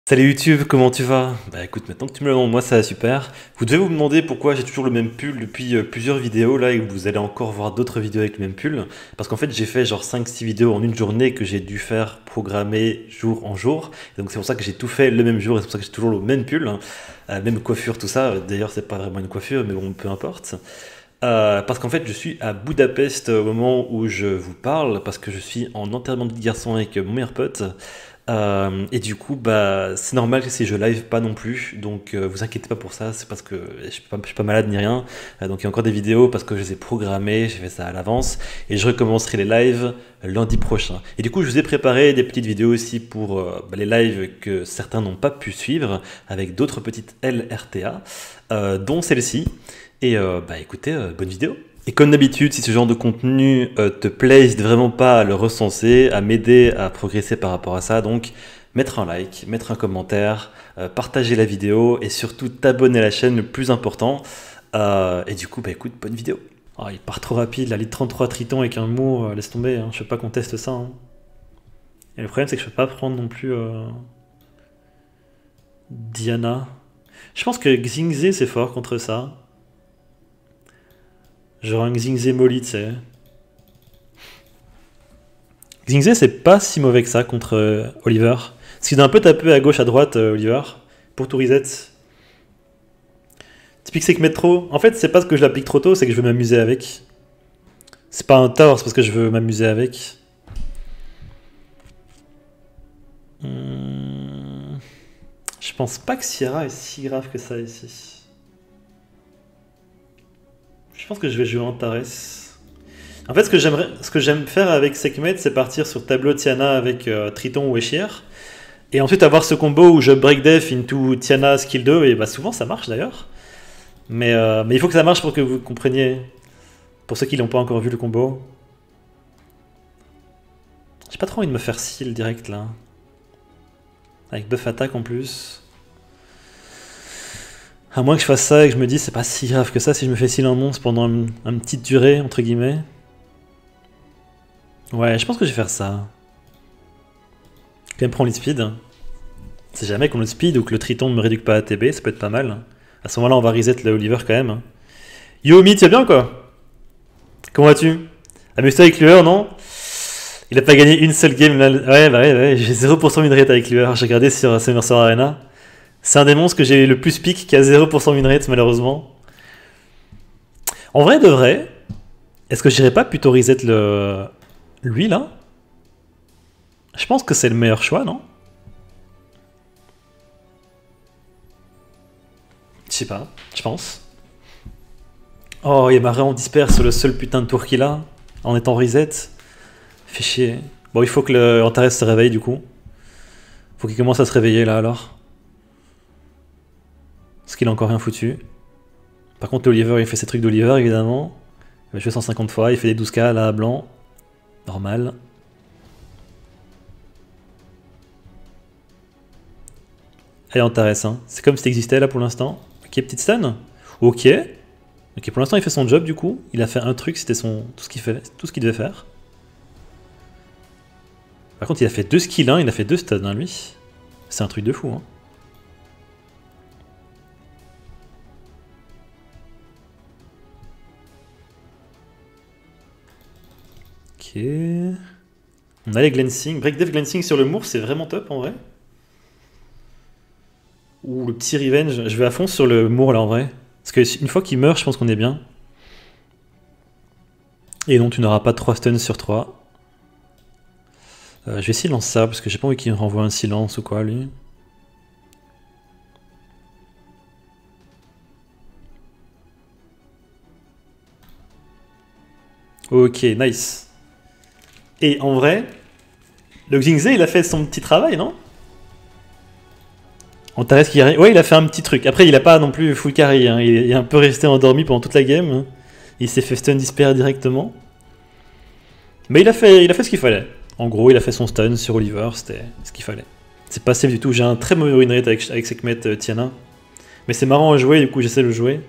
Salut YouTube, comment tu vas? Bah écoute, maintenant que tu me le demandes, moi ça va super. Vous devez vous demander pourquoi j'ai toujours le même pull depuis plusieurs vidéos là et vous allez encore voir d'autres vidéos avec le même pull. Parce qu'en fait j'ai fait genre 5 6 vidéos en une journée que j'ai dû faire programmer jour en jour. Et donc c'est pour ça que j'ai tout fait le même jour et c'est pour ça que j'ai toujours le même pull, hein. Même coiffure, tout ça. D'ailleurs c'est pas vraiment une coiffure mais bon peu importe. Parce qu'en fait je suis à Budapest au moment où je vous parle parce que je suis en enterrement de vie de garçon avec mon meilleur pote. Et du coup, bah, c'est normal si je live pas non plus, donc vous inquiétez pas pour ça, c'est parce que je suis pas malade ni rien. Donc il y a encore des vidéos parce que je les ai programmées, j'ai fait ça à l'avance, et je recommencerai les lives lundi prochain. Et du coup, je vous ai préparé des petites vidéos aussi pour bah, les lives que certains n'ont pas pu suivre, avec d'autres petites LRTA, dont celle-ci. Et bah écoutez, bonne vidéo. Et comme d'habitude, si ce genre de contenu te plaît, n'hésite vraiment pas à le recenser, à m'aider à progresser par rapport à ça. Donc, mettre un like, mettre un commentaire, partager la vidéo et surtout t'abonner à la chaîne, le plus important. Et du coup, bah écoute, bonne vidéo. Oh, il part trop rapide, la litre 33 Triton avec un mot, laisse tomber, hein, je veux pas qu'on teste ça, hein. Et le problème, c'est que je peux pas prendre non plus Diana. Je pense que Xingzé, c'est fort contre ça. Genre un Xingzé Molly, tu sais. Xingzé, c'est pas si mauvais que ça contre Oliver. Parce qu'il doit un peu taper à gauche, à droite, Oliver, pour tout reset. Typique c'est que mettre trop. En fait, c'est pas parce que je l'applique trop tôt, c'est que je veux m'amuser avec. C'est pas un tort, c'est parce que je veux m'amuser avec. Je pense pas que Sierra est si grave que ça ici. Je pense que je vais jouer Antares. En fait, ce que j'aime faire avec Sekhmet, c'est partir sur tableau Tiana avec Triton ou Eshir. Et ensuite avoir ce combo où je break def into Tiana skill 2, et bah souvent ça marche d'ailleurs. Mais il faut que ça marche pour que vous compreniez. Pour ceux qui n'ont pas encore vu le combo. J'ai pas trop envie de me faire seal direct là. Avec buff attaque en plus. À moins que je fasse ça et que je me dise c'est pas si grave que ça si je me fais seal un monstre pendant une petite durée, entre guillemets. Ouais, je pense que je vais faire ça. Quand même prendre lead speed. C'est jamais qu'on le speed ou que le Triton ne me réduque pas à TB, ça peut être pas mal. À ce moment-là, on va reset le Oliver quand même. Yo, Meet, tu vas bien quoi? Comment vas-tu? Amuse-toi avec Lueur, non? Il a pas gagné une seule game là. Ouais, bah ouais, j'ai 0% win rate avec Lueur. J'ai regardé sur Summer Arena. C'est un des monstres que j'ai eu le plus pick qui a 0% win rate, malheureusement. En vrai de vrai, est-ce que j'irais pas plutôt reset lui là? Je pense que c'est le meilleur choix, non? Je sais pas, je pense. Oh, il m'a vraiment disperse sur le seul putain de tour qu'il a, en étant reset. Fait chier. Bon, il faut que le Antares se réveille du coup. Faut qu'il commence à se réveiller là alors. Parce qu'il a encore rien foutu. Par contre, Oliver, il fait ses trucs d'Oliver évidemment. Il va jouer 150 fois, il fait des 12k là à blanc. Normal. Allez, Antares, hein. C'est comme si t'existais là pour l'instant. Ok, petite stun. Ok. Ok, pour l'instant, il fait son job du coup. Il a fait un truc, c'était tout ce qu'il devait faire. Par contre, il a fait 2 skills, hein. Il a fait 2 stuns, hein, lui. C'est un truc de fou, hein. Ok. On a les Glancing. Break Dev Glancing sur le Moor, c'est vraiment top en vrai. Ouh, le petit Revenge. Je vais à fond sur le Moor là en vrai. Parce qu'une fois qu'il meurt, je pense qu'on est bien. Et non, tu n'auras pas 3 stuns sur 3. Je vais silence ça parce que j'ai pas envie qu'il renvoie un silence ou quoi lui. Ok, nice. Et en vrai, le Xingzé il a fait son petit travail, non? Antares qui arrive. Ouais, il a fait un petit truc. Après, il a pas non plus full carry, hein. Il est un peu resté endormi pendant toute la game. Il s'est fait stun disper directement. Mais il a fait ce qu'il fallait. En gros, il a fait son stun sur Oliver, c'était ce qu'il fallait. C'est pas safe du tout. J'ai un très mauvais win rate avec Sekhmet Tiana. Mais c'est marrant à jouer, du coup j'essaie de le jouer.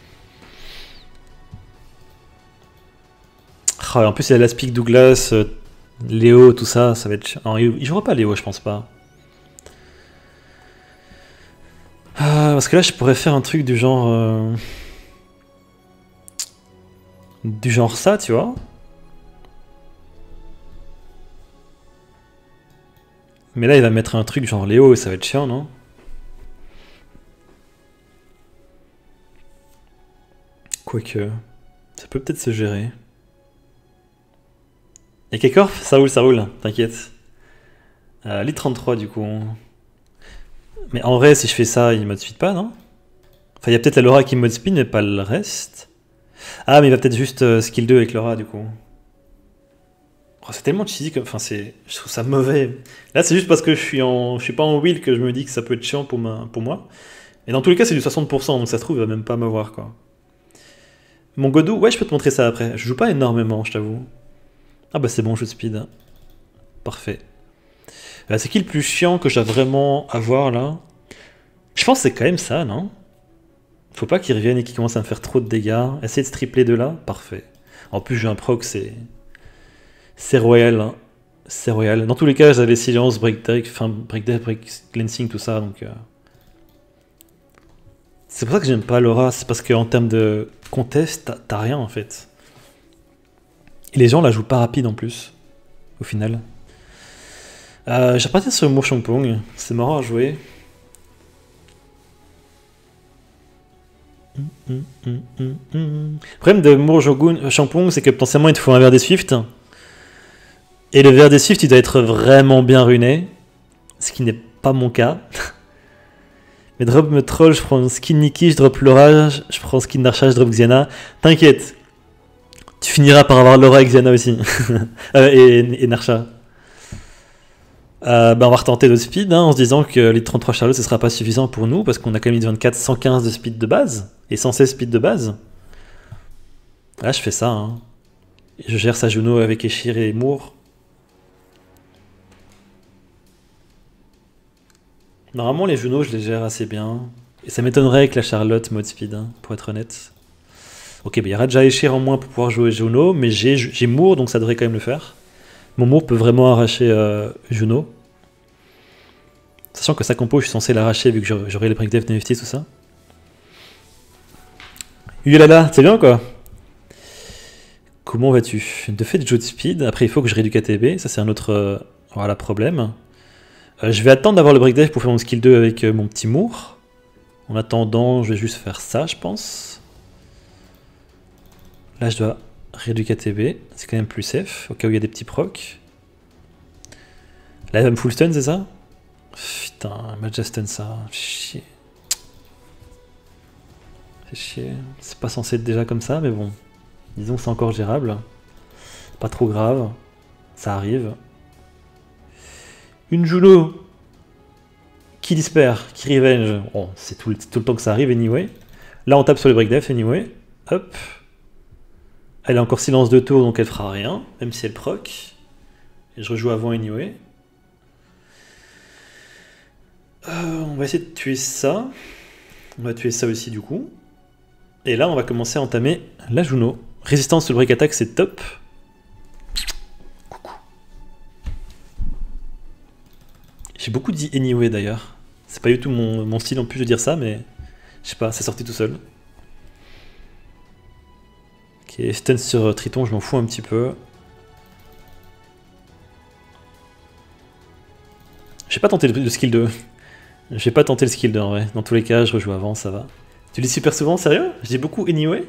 Oh, en plus, il y a l'Aspic Douglas, Léo, tout ça, ça va être. Non, il jouera pas Léo, je pense pas. Parce que là, je pourrais faire un truc du genre... du genre ça, tu vois. Mais là, il va mettre un truc genre Léo et ça va être chiant, non? Quoique, ça peut peut-être se gérer. Et Kekorf, ça roule, t'inquiète. Lit 33 du coup. Mais en vrai, si je fais ça, il mode speed pas, non? Enfin, il y a peut-être la Laura qui mode speed, mais pas le reste. Ah, mais il va peut-être juste skill 2 avec Laura du coup. Oh, c'est tellement cheesy comme. Enfin, c'est. Je trouve ça mauvais. Là, c'est juste parce que je suis pas en wheel que je me dis que ça peut être chiant pour moi. Et dans tous les cas, c'est du 60%, donc ça se trouve, il va même pas m'avoir quoi. Mon Godou, ouais, je peux te montrer ça après. Je joue pas énormément, je t'avoue. Ah bah c'est bon, jeu de speed. Parfait. C'est qui le plus chiant que j'ai vraiment à voir là? Je pense que c'est quand même ça, non? Faut pas qu'il revienne et qu'il commence à me faire trop de dégâts. Essayer de se tripler de là, parfait. En plus, j'ai un proc, c'est royal. Hein. C'est royal. Dans tous les cas, j'avais silence, break death, break cleansing, tout ça, donc. C'est pour ça que j'aime pas Laura, c'est parce qu'en termes de contest, t'as rien en fait. Et les gens la jouent pas rapide en plus, au final. J'ai reparti sur Mour Champong, c'est marrant à jouer. Le problème de Mour Champong, c'est que potentiellement il te faut un verre des Swift. Et le verre des Swift, il doit être vraiment bien runé, ce qui n'est pas mon cas. Mais drop me troll, je prends skin Nikki, je drop Laura, je prends skin Narsha, je drop Xiana. T'inquiète, tu finiras par avoir Laura et Xiana aussi. et Narsha. On va retenter de speed hein, en se disant que les 33 Charlotte ce sera pas suffisant pour nous parce qu'on a quand même 24, 115 de speed de base et 116 speed de base. Là je fais ça. Hein. Je gère sa Juno avec Eshir et Moore. Normalement les Juno je les gère assez bien. Et ça m'étonnerait que la Charlotte mode speed, hein, pour être honnête. Ok, il y aura déjà Eshir en moins pour pouvoir jouer Juno, mais j'ai Moore donc ça devrait quand même le faire. Mon Moore peut vraiment arracher Juno. Sachant que sa compo, je suis censé l'arracher vu que j'aurai les breakdef NFT, tout ça. Yulala, c'est bien quoi? Comment vas-tu? De fait, jeu de speed. Après, il faut que je réduque ATB. Ça, c'est un autre voilà, problème. Je vais attendre d'avoir le breakdef pour faire mon skill 2 avec mon petit Moore. En attendant, je vais juste faire ça, je pense. Là, je dois réduire ATB. C'est quand même plus safe, au cas où il y a des petits procs. Là, il va me full stun, c'est ça? Putain, il m'a déjà stun ça. Chier. C'est chier. C'est pas censé être déjà comme ça, mais bon. Disons que c'est encore gérable. Pas trop grave. Ça arrive. Une Juno qui dispère, qui revenge. Bon, c'est tout le temps que ça arrive, anyway. Là, on tape sur le breakdef, anyway. Hop. Elle a encore silence de tour, donc elle fera rien, même si elle proc. Et je rejoue avant, anyway. On va essayer de tuer ça. On va tuer ça aussi, du coup. Et là, on va commencer à entamer la Juno. Résistance sur le break attack, c'est top. Coucou. J'ai beaucoup dit anyway d'ailleurs. C'est pas du tout mon style en plus de dire ça, mais je sais pas, c'est sorti tout seul. Ok, stun sur Triton, je m'en fous un petit peu. J'ai pas tenté le skill 2. J'ai pas tenté le skill 2 en vrai. Dans tous les cas, je rejoue avant, ça va. Tu dis super souvent, sérieux? Je dis beaucoup anyway?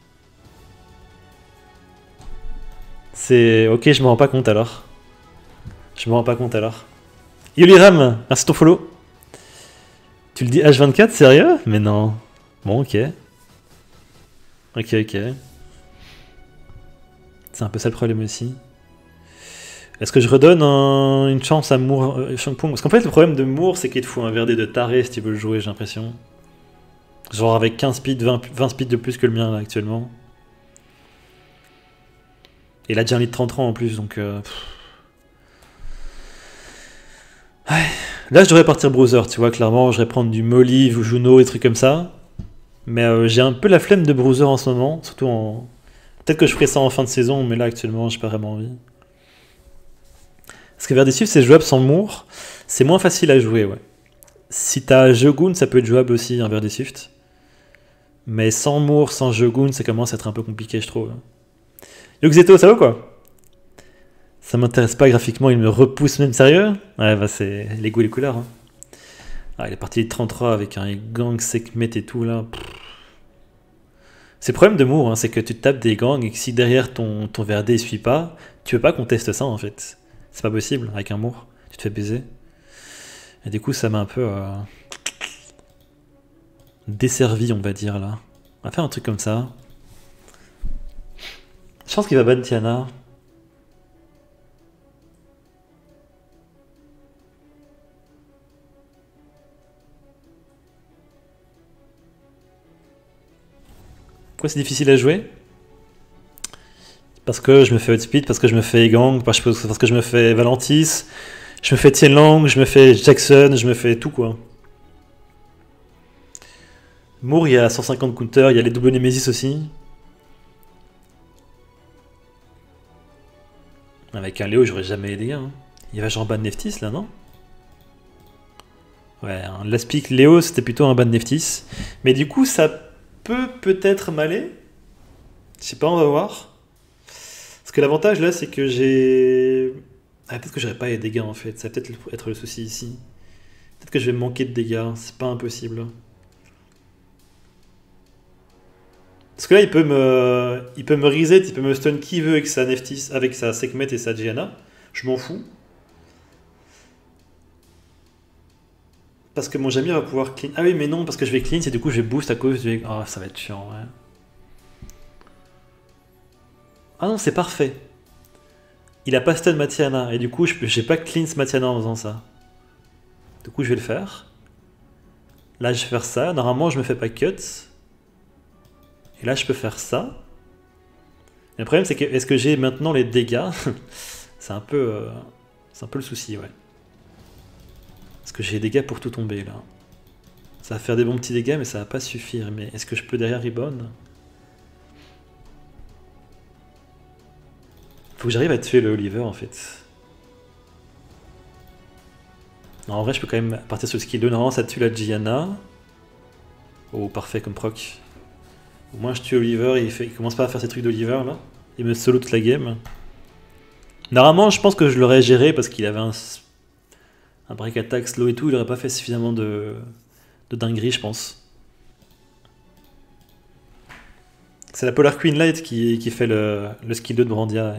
C'est... Ok, je me rends pas compte alors. Je me rends pas compte alors. Yoliram, merci ton follow. Tu le dis H24, sérieux? Mais non. Bon, ok. Ok. C'est un peu ça le problème aussi. Est-ce que je redonne une chance à Moore Champong? Parce qu'en fait, le problème de Moore, c'est qu'il te faut un verdé de taré si tu veux le jouer, j'ai l'impression. Genre avec 15 speed, 20 speed de plus que le mien là actuellement. Et là, déjà un lit de 33 en plus, donc... Ouais. Là, je devrais partir Bruiser, tu vois, clairement, je vais prendre du Molly ou Juno et trucs comme ça. Mais j'ai un peu la flemme de Bruiser en ce moment, surtout en... Peut-être que je ferai ça en fin de saison, mais là, actuellement, j'ai pas vraiment envie. Parce que Verdesif, c'est jouable sans Moore. C'est moins facile à jouer, ouais. Si t'as Shogun, ça peut être jouable aussi, un Verde Swift. Mais sans Moore, sans Shogun, ça commence à être un peu compliqué, je trouve. Yoxeto, ça va quoi? Ça m'intéresse pas graphiquement, il me repousse même sérieux. Ouais, bah c'est les goûts et les couleurs. Hein. Ah, il est parti de 33 avec un gang Sekhmet et tout là. C'est le problème de Moore, hein, c'est que tu tapes des gangs et que si derrière ton Verde il suit pas, tu veux pas qu'on teste ça en fait. C'est pas possible avec un Moore, tu te fais baiser. Et du coup ça m'a un peu desservi on va dire là. On va faire un truc comme ça. Je pense qu'il va ban Tiana. Pourquoi c'est difficile à jouer? Parce que je me fais Outspeed, parce que je me fais Gang, parce que je me fais Valentis, je me fais Tianlang, je me fais Jackson, je me fais tout quoi. Moore, il y a 150 counters, il y a les double Nemesis aussi. Avec un Léo, j'aurais jamais les dégâts. Hein. Il va genre ban Neftis là, non? Ouais, un last pick Léo, c'était plutôt un ban Neftis. Mais du coup, ça peut-être m'aller. Je sais pas, on va voir. Parce que l'avantage là, c'est que j'ai. Ah, peut-être que j'aurais pas les dégâts en fait. Ça va peut-être être le souci ici. Peut-être que je vais manquer de dégâts. C'est pas impossible. Parce que là, il peut me reset, il peut me stun qui veut avec sa Neftis, avec sa Sekhmet et sa Gianna. Je m'en fous. Parce que mon Jamir va pouvoir clean. Ah oui, mais non, parce que je vais clean, et du coup je vais boost à cause du. Ah, ça va être chiant, ouais. Ah non, c'est parfait. Il a pas stun Matiana, et du coup j'ai pas cleanse Matiana en faisant ça. Du coup je vais le faire. Là je vais faire ça, normalement je me fais pas cut. Et là je peux faire ça. Et le problème c'est que est-ce que j'ai maintenant les dégâts? C'est un peu le souci, ouais. Parce que j'ai des dégâts pour tout tomber là. Ça va faire des bons petits dégâts mais ça va pas suffire. Mais est-ce que je peux derrière rebound? Faut que j'arrive à tuer le Oliver en fait. Non, en vrai je peux quand même partir sur le skill 2. Normalement ça tue la Gianna. Oh parfait comme proc. Au moins je tue Oliver, il commence pas à faire ses trucs d'Oliver là. Il me solo toute la game. Normalement je pense que je l'aurais géré parce qu'il avait un break attack slow et tout, il aurait pas fait suffisamment de dinguerie je pense. C'est la Polar Queen Light qui fait le skill 2 de Brandia.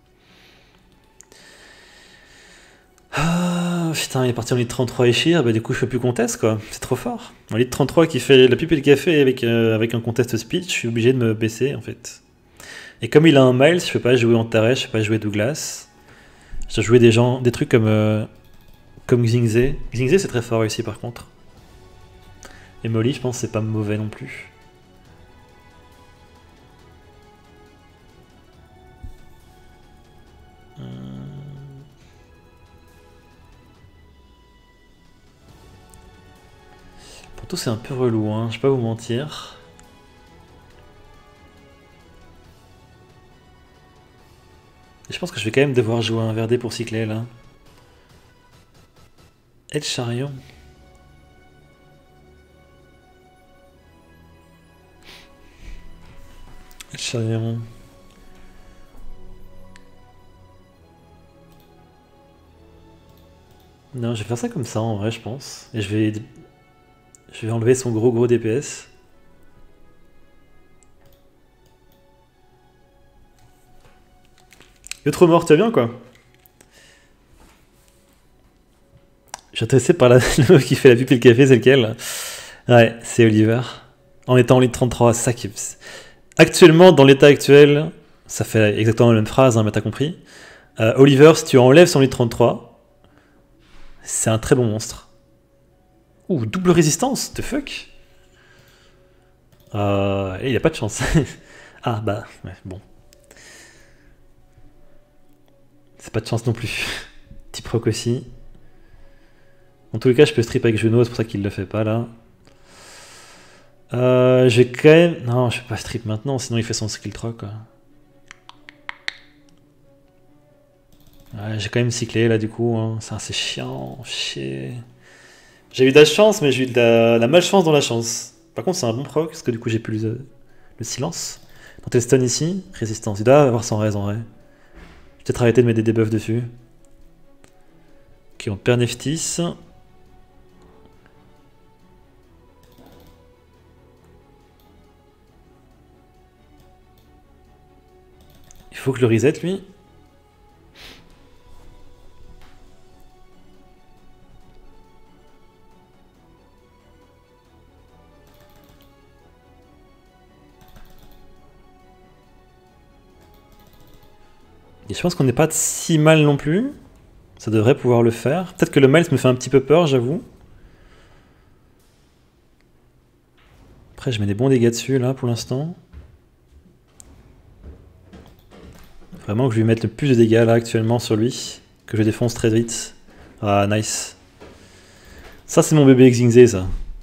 Ah putain, il est parti en litre 33 Eshir, bah du coup je peux plus contest quoi, c'est trop fort. En litre 33 qui fait la pipe et le café avec un contest speed, je suis obligé de me baisser en fait. Et comme il a un Miles, je peux pas jouer Antares, je peux pas jouer Douglas. Je dois jouer des trucs comme Xingze. Xingze c'est très fort ici par contre. Et Molly je pense c'est pas mauvais non plus. Pourtant c'est un peu relou, hein, je vais pas vous mentir. Et je pense que je vais quand même devoir jouer un Verdé pour cycler là. El Charion. El Charion. Non, je vais faire ça comme ça en vrai, je pense. Et je vais enlever son gros DPS. Il est trop mort, tu vas bien quoi? Je suis intéressé par la meuf qui fait la pipe et le café, c'est lequel? Ouais, c'est Oliver. En étant en ligne 33, ça qui... Actuellement, dans l'état actuel, ça fait exactement la même phrase, hein, mais t'as compris. Oliver, si tu enlèves son ligne 33, c'est un très bon monstre. Ouh, double résistance, the fuck? Il a pas de chance. Ah bah, ouais, bon. C'est pas de chance non plus. Petit proc aussi. En tous les cas, je peux strip avec Juno, c'est pour ça qu'il le fait pas là. Je vais quand même... Non, je vais pas strip maintenant, sinon il fait son skill 3 quoi. Ouais, j'ai quand même cyclé là du coup, hein. C'est chiant, chier. J'ai eu de la chance, mais j'ai eu de la malchance dans la chance. Par contre, c'est un bon proc, parce que du coup, j'ai plus le silence. Dans tes stun ici, résistance. Il doit avoir sans raise en vrai. Je vais peut-être arrêter de mettre des debuffs dessus. Ok, on perd Neftis. Il faut que je le reset lui. Et je pense qu'on n'est pas si mal non plus. Ça devrait pouvoir le faire. Peut-être que le Miles me fait un petit peu peur, j'avoue. Après, je mets des bons dégâts dessus, là, pour l'instant. Vraiment que je vais mettre le plus de dégâts, là, actuellement, sur lui. Que je défonce très vite. Ah, nice. Ça, c'est mon bébé Xingzé, ça.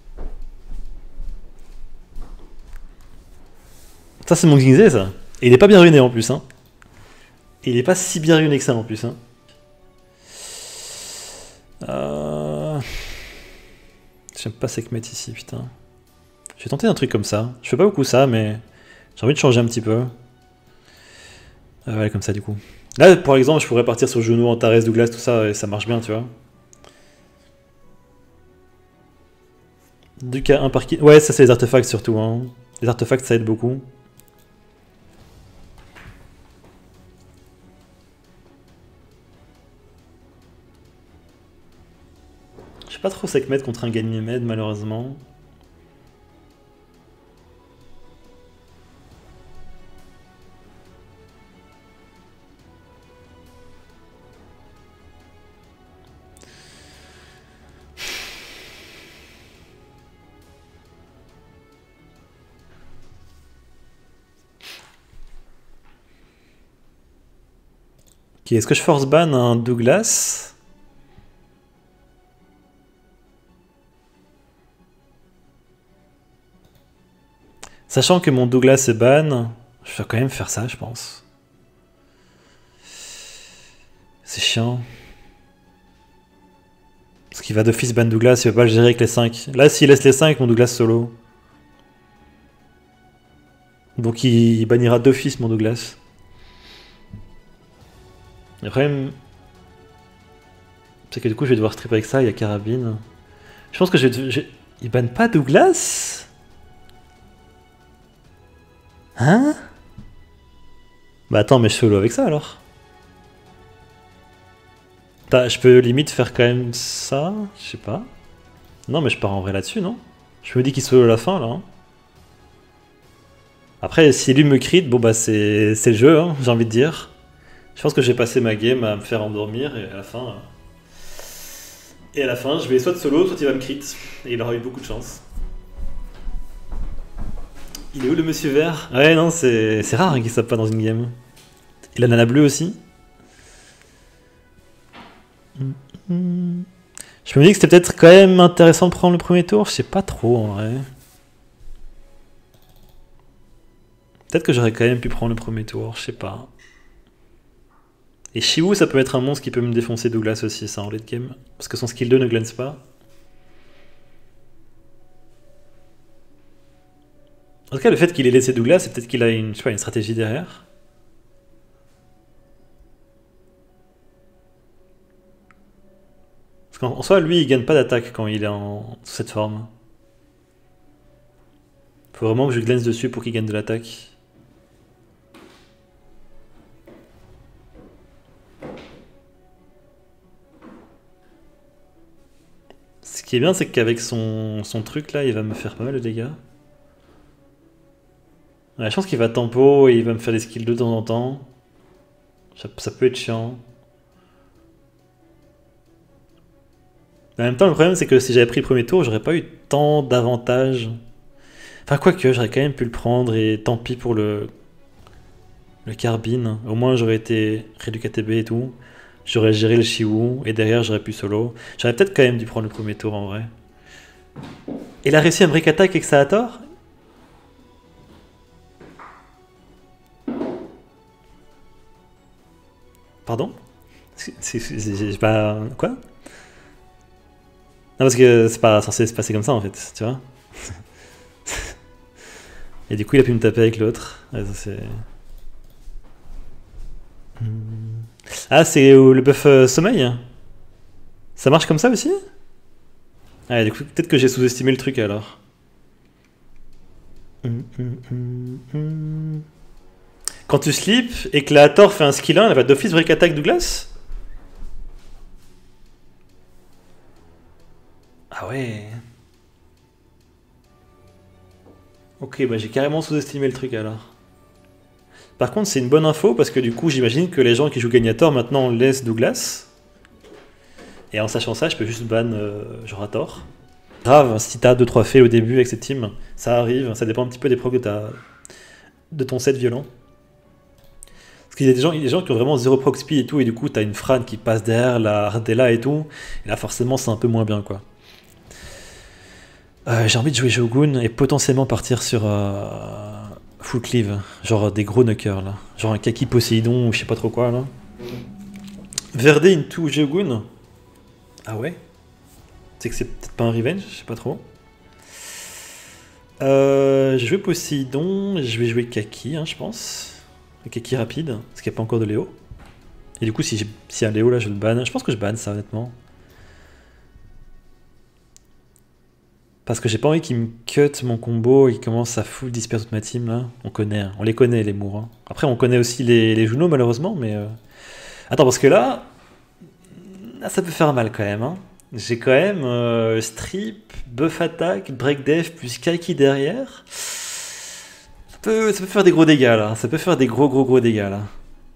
Ça, c'est mon Xingzé, ça. Et il est pas bien ruiné, en plus, hein. Et il est pas si bien ruiné que ça, en plus, hein. J'aime pas Sekhmet ici, putain. Je vais tenter un truc comme ça. Je fais pas beaucoup ça, mais j'ai envie de changer un petit peu. Ouais, comme ça, du coup. Là, par exemple, je pourrais partir sur Juno, Antares, Douglas, tout ça, et ça marche bien, tu vois. Du cas 1 par qui. Ouais, ça, c'est les artefacts surtout, hein. Les artefacts, ça aide beaucoup. Je sais pas trop Sekhmet contre un Ganymède, malheureusement. Ok, est-ce que je force ban un Douglas? Sachant que mon Douglas est ban, je vais quand même faire ça, je pense. C'est chiant. Parce qu'il va d'office ban Douglas, il va pas le gérer avec les 5. Là, s'il laisse les 5, mon Douglas solo. Donc il bannira d'office mon Douglas. Le problème, c'est que du coup je vais devoir strip avec ça, il y a carabine. Je pense que il banne pas Douglas? Hein? Bah attends, mais je solo avec ça alors. Je peux limite faire quand même ça? Je sais pas. Non mais je pars en vrai là-dessus, non? Je me dis qu'il solo à la fin là. Hein. Après, si lui me crit, bon bah c'est le jeu, hein, j'ai envie de dire. Je pense que j'ai passé ma game à me faire endormir et à la fin... Et à la fin, je vais soit de solo, soit il va me crit. Et il aura eu beaucoup de chance. Il est où le monsieur vert? Ouais, non, c'est rare hein, qu'il soit pas dans une game. Et la nana bleue aussi. Je me dis que c'était peut-être quand même intéressant de prendre le premier tour. Je sais pas trop en vrai. Peut-être que j'aurais quand même pu prendre le premier tour, je sais pas. Et Shiwu, ça peut être un monstre qui peut me défoncer Douglas aussi, ça en late game. Parce que son skill 2 ne glance pas. En tout cas, le fait qu'il ait laissé Douglas, c'est peut-être qu'il a une, je sais pas, une stratégie derrière. Parce qu'en soi, lui, il gagne pas d'attaque quand il est sous cette forme. Faut vraiment que je glance dessus pour qu'il gagne de l'attaque. Ce qui est bien, c'est qu'avec son truc là, il va me faire pas mal de dégâts. Ouais, je pense qu'il va tempo et il va me faire des skills de temps en temps. Ça peut être chiant. Mais en même temps, le problème, c'est que si j'avais pris le premier tour, j'aurais pas eu tant d'avantages. Enfin, quoique, j'aurais quand même pu le prendre et tant pis pour le carbine. Au moins, j'aurais été réduit KTB et tout. J'aurais géré le Shiwu et derrière, j'aurais pu solo. J'aurais peut-être quand même dû prendre le premier tour en vrai. Et il a réussi à me break attack avec ça à tort? Pardon? C'est pas... Quoi? Non, parce que c'est pas censé se passer comme ça en fait, tu vois. Et du coup, il a pu me taper avec l'autre. Ouais, ça, ah, c'est le buff sommeil? Ça marche comme ça aussi? Ah, du coup, peut-être que j'ai sous-estimé le truc alors. Quand tu slip et que la Thor fait un skill 1, elle va d'office break attack Douglas? Ah ouais. Ok, bah j'ai carrément sous-estimé le truc alors. Par contre, c'est une bonne info parce que du coup, j'imagine que les gens qui jouent Gagnator maintenant laissent Douglas. Et en sachant ça, je peux juste ban genre à tort. Grave, si t'as 2-3 faits au début avec cette team, ça arrive, ça dépend un petit peu des procs de ton set violent. Parce qu'il y a des gens qui ont vraiment 0 proc speed et tout, et du coup t'as une Fran qui passe derrière la Ardella et tout, et là forcément c'est un peu moins bien quoi. J'ai envie de jouer Shogun et potentiellement partir sur full cleave, genre des gros knockers là, genre un Kaki Poséidon ou je sais pas trop quoi là. Verde into Shogun. Ah ouais. C'est que c'est peut-être pas un revenge, je sais pas trop. Je vais jouer Poséidon, je vais jouer Kaki, hein, je pense. Un Kaki rapide, parce qu'il n'y a pas encore de Léo. Et du coup, s'il y a un Léo là, je le banne. Je pense que je banne ça, honnêtement. Parce que j'ai pas envie qu'il me cut mon combo et qu'il commence à full disperse toute ma team là. On connaît, hein. On les connaît les mours. Hein. Après, on connaît aussi les Juno malheureusement, mais. Attends, parce que là, ça peut faire mal quand même. Hein. J'ai quand même strip, buff attack, break death plus Kaki derrière. Ça peut faire des gros dégâts là. Ça peut faire des gros dégâts là.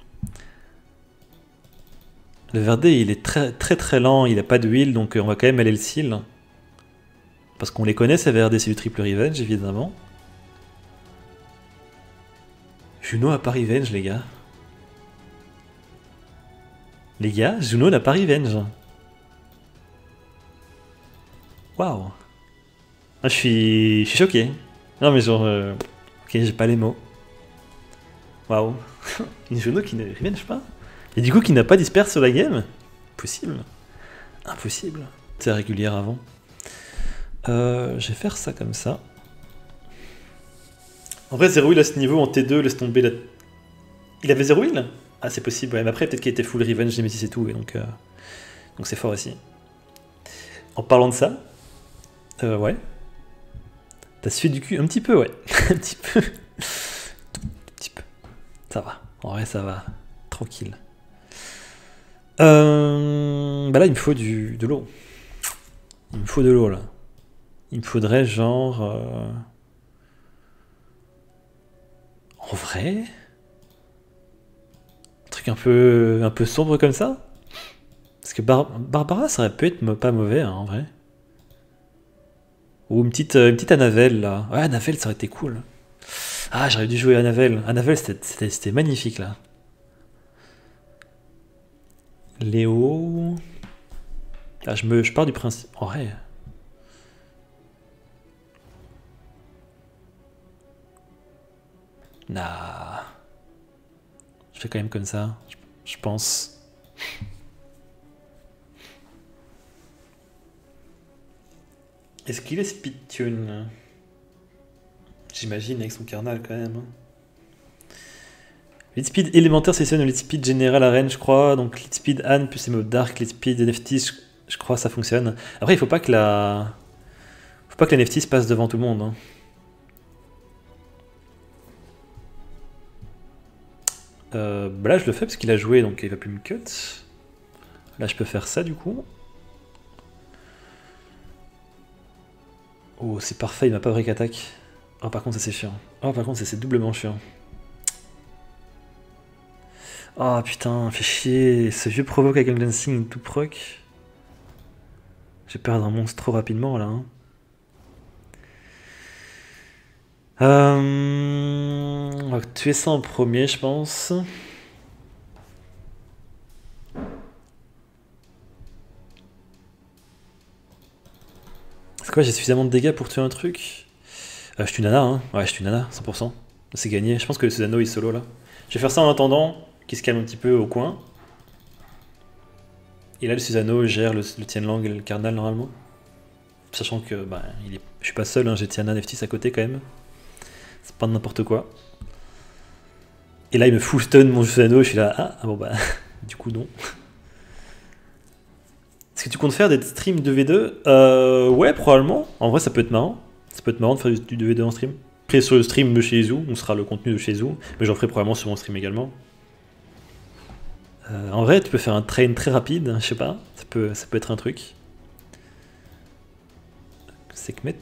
Le Verdé il est très lent, il a pas de heal donc on va quand même aller le seal. Parce qu'on les connaît ces Verdé, c'est du triple revenge évidemment. Juno a pas revenge les gars. Les gars, Juno n'a pas revenge. Waouh. Ah, je suis choqué. Non mais genre... Ok, j'ai pas les mots. Waouh. Une Juno qui ne revenge pas. Et du coup qui n'a pas disperse sur la game. Possible. Impossible. C'est régulière avant. Je vais faire ça comme ça. En vrai, 0 heal à ce niveau en T2, laisse tomber la... Il avait 0 heal? Ah, c'est possible, ouais. Mais après, peut-être qu'il était full revenge, Nemesis et tout, et donc c'est fort aussi. En parlant de ça, ouais. T'as suivi du cul? Un petit peu, ouais. Un petit peu. Un petit peu. Ça va. En vrai, ça va. Tranquille. Bah là, il me faut de l'eau. Il me faut de l'eau, là. Il me faudrait genre... En vrai? Un truc un peu sombre comme ça? Parce que Barbara, ça aurait pu être pas mauvais, hein, en vrai. Ou une petite Annabelle, là. Ouais, Annabelle, ça aurait été cool. Ah, j'aurais dû jouer Annabelle. Annabelle, c'était magnifique, là. Léo... Ah, je pars du principe... En vrai... Nah. Je fais quand même comme ça, je pense. Est-ce qu'il est speedtune? J'imagine avec son carnal quand même. Lead speed élémentaire c'est le lead speed général arène je crois. Donc lead speed Anne plus les mobs dark, lead speed NFT je crois ça fonctionne. Après il faut pas que la... Faut pas que la NFT se passe devant tout le monde. Hein. Bah là je le fais parce qu'il a joué donc il va plus me cut. Là je peux faire ça du coup. Oh c'est parfait, il m'a pas break attack. Oh par contre ça c'est chiant. Oh par contre ça c'est doublement chiant. Oh putain, fait chier. Ce vieux provoque avec un glancing tout proc. Je vais perdre un monstre trop rapidement là. Hein. On va tuer ça en premier je pense. C'est quoi, j'ai suffisamment de dégâts pour tuer un truc? Je tue Nana, hein. Ouais, je tue Nana, 100%. C'est gagné. Je pense que le Susano il solo là. Je vais faire ça en attendant qu'il se calme un petit peu au coin. Et là, le Susano gère le Tianlang et le Cardinal normalement. Sachant que bah, je suis pas seul, hein, j'ai Tiana Neftis à côté quand même. C'est pas n'importe quoi. Et là il me full stun mon Susano, je suis là, ah bon bah, du coup non. Est-ce que tu comptes faire des streams 2v2 Ouais, probablement. En vrai, ça peut être marrant. Ça peut être marrant de faire du 2v2 en stream. Après, sur le stream de chez Izu, on sera le contenu de chez Izu, mais j'en ferai probablement sur mon stream également. En vrai, tu peux faire un train très rapide, je sais pas. Ça peut être un truc. Sekhmet.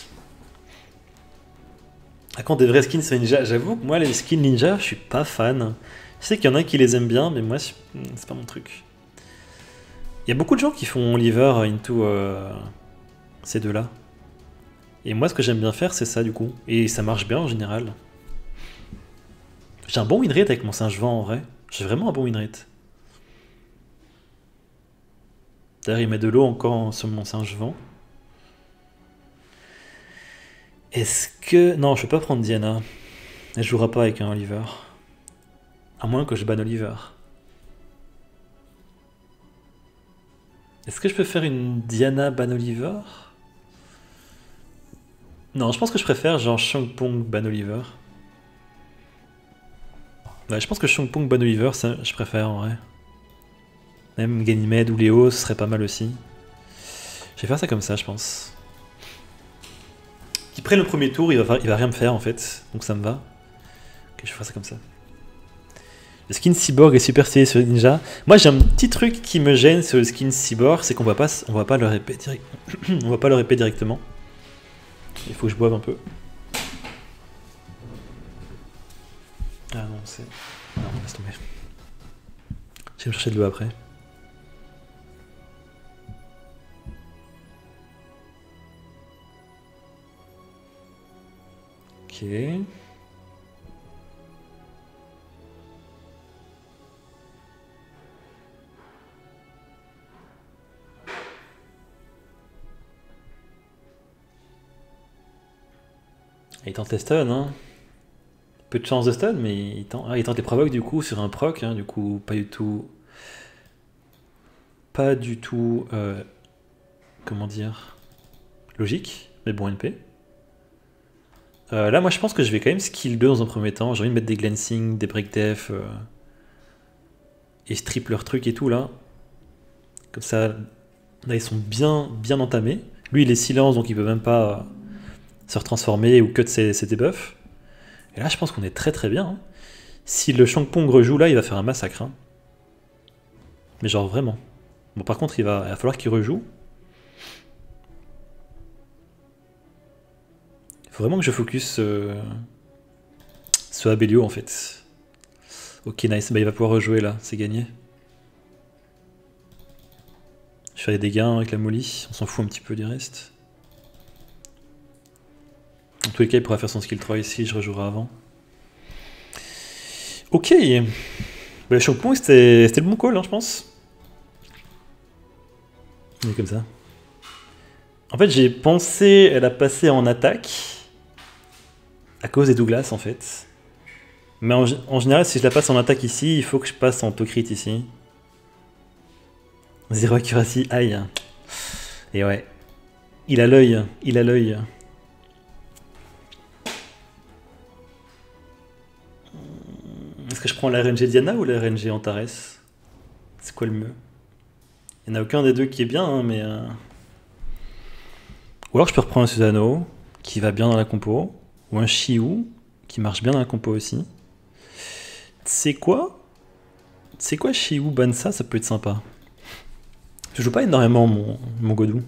Ah, quand des vrais skins sur Ninja, j'avoue que moi, les skins Ninja, je suis pas fan. Je sais qu'il y en a qui les aiment bien, mais moi, c'est pas mon truc. Il y a beaucoup de gens qui font liver into ces deux-là. Et moi, ce que j'aime bien faire, c'est ça, du coup. Et ça marche bien, en général. J'ai un bon win rate avec mon singe vent, en vrai. J'ai vraiment un bon win rate. D'ailleurs, il met de l'eau encore sur mon singe vent. Est-ce que... Non, je vais pas prendre Diana. Elle jouera pas avec un Oliver. À moins que je banne Oliver. Est-ce que je peux faire une Diana ban Oliver? Non, je pense que je préfère genre Shangpong ban Oliver. Ouais, je pense que Shangpong ban Oliver, ça, je préfère en vrai. Même Ganymede ou Léo, ce serait pas mal aussi. Je vais faire ça comme ça, je pense. Qu'il prenne le premier tour, il va rien me faire en fait, donc ça me va. Ok, je vais faire ça comme ça. Le skin cyborg est super stylé sur Ninja. Moi j'ai un petit truc qui me gêne sur le skin cyborg, c'est qu'on va pas le répéter on va pas le répéter directement. Il faut que je boive un peu. Ah non, c'est... Non, laisse tomber. Je vais me chercher de l'eau après. Ok. Il tente les stuns, hein. Peu de chance de stun, mais il tente les provoques du coup sur un proc, hein, du coup pas du tout... Pas du tout... comment dire... Logique, mais bon NP. Là moi je pense que je vais quand même skill 2 dans un premier temps, j'ai envie de mettre des glancing, des breakdef, et strip leur truc et tout là. Comme ça, là ils sont bien entamés. Lui il est silence donc il peut même pas se retransformer ou cut ses debuffs. Et là je pense qu'on est très bien. Hein. Si le Shangpong rejoue là, il va faire un massacre. Hein. Mais genre vraiment. Bon par contre il va falloir qu'il rejoue. Il faut vraiment que je focus sur Abelio en fait. Ok nice, bah il va pouvoir rejouer là, c'est gagné. Je fais des dégâts avec la molly, on s'en fout un petit peu du reste. En tous les cas il pourra faire son skill 3 ici, je rejouerai avant. Ok, bah, Shangpong c'était le bon call hein, je pense. Il est comme ça. En fait j'ai pensé elle a passé en attaque. À cause des Douglas en fait. Mais en général si je la passe en attaque ici, il faut que je passe en auto-crit ici. Zéro accuracy, aïe. Et ouais. Il a l'œil, il a l'œil. Est-ce que je prends la RNG Diana ou la RNG Antares? C'est quoi le mieux? Il n'y en a aucun des deux qui est bien, hein, mais... Ou alors je peux reprendre un Susano, qui va bien dans la compo. Ou un Shiu, qui marche bien dans la compo aussi. C'est quoi? C'est quoi Shiu Bansa? Ça peut être sympa. Je joue pas énormément mon Godou.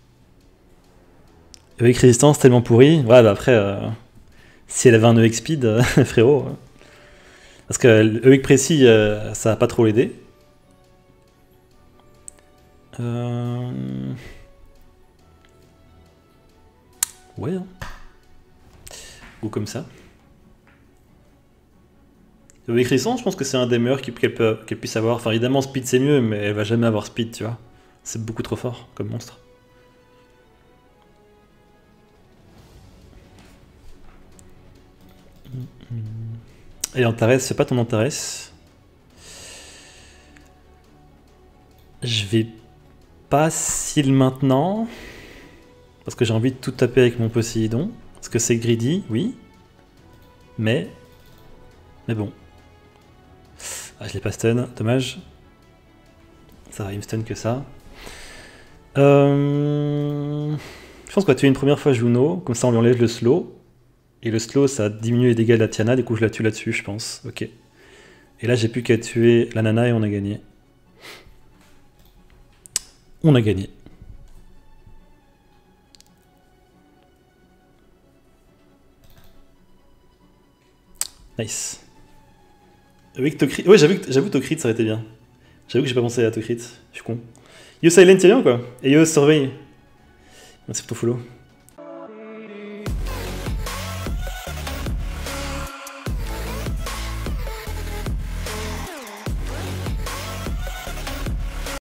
Avec résistance tellement pourri. Ouais, bah après, si elle avait un EX speed, frérot. Parce que l'EX précis, ça va pas trop l'aider. Ouais. Hein. Ou comme ça. Avec résistance, je pense que c'est un des meilleurs qu'elle puisse avoir. Enfin, évidemment, speed c'est mieux, mais elle va jamais avoir speed, tu vois. C'est beaucoup trop fort comme monstre. Et Antares, c'est pas ton Antares. Je vais pas seal maintenant. Parce que j'ai envie de tout taper avec mon Poséidon. Est-ce que c'est greedy? Oui. Mais bon. Ah, je l'ai pas stun, dommage. Ça va, il me stun que ça. Je pense qu'on va tuer une première fois Juno, comme ça on lui enlève le slow. Et le slow, ça diminue les dégâts de la Tiana, du coup je la tue là-dessus, je pense. Ok. Et là, j'ai plus qu'à tuer la nana et on a gagné. On a gagné. Nice. Avec Tokrit. Ouais, j'avoue Tokrit, ça aurait été bien. J'avoue que j'ai pas pensé à Tokrit. Je suis con. Yo Silent, c'est bien quoi. Et yo Surveille. Merci pour ton follow.